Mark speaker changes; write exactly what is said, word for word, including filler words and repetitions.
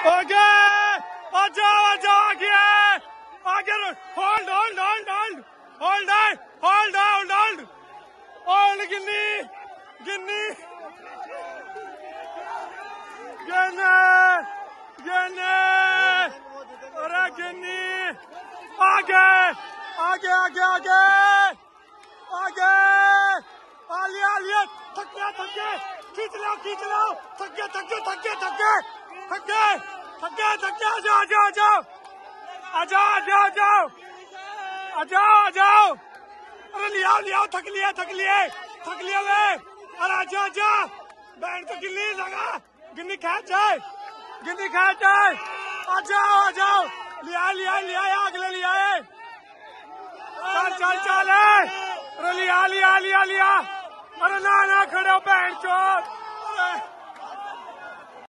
Speaker 1: आगे आ जाओ आ जाओ आगे आगे hold hold hold hold hold hold hold hold hold Ginni Ginni Ginni Ginni अरे गिन्नी आगे आगे आगे आगे आगे आलिया आलिया थक गया थक गया खींच लो खींच लो थक गया थक गया थक गया थक गया थक गया थक गया थक गया आ जाओ आ जाओ आ जाओ आ जाओ आ जाओ आ जाओ आ जाओ अरे लिया लिया थक लिया थक लिए थक लिया वे अरे आ जाओ आ जाओ बैंड तो गिल्ली लगा गिन्नी खींच जाए गिन्नी खींच जाए आ जाओ आ जाओ लिया लिया लिया अगले लिया चल चल चल अरे लिया लिया लिया लिया अरे ना ना खड़े हो बैंड चोर